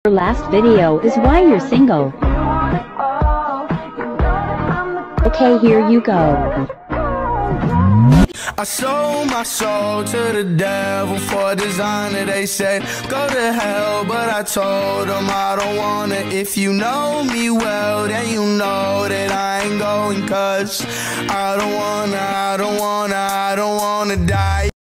Your last video is why you're single. Okay, here you go. I sold my soul to the devil for a designer. They said go to hell, but I told them I don't wanna. If you know me well, then you know that I ain't going, 'cause I don't wanna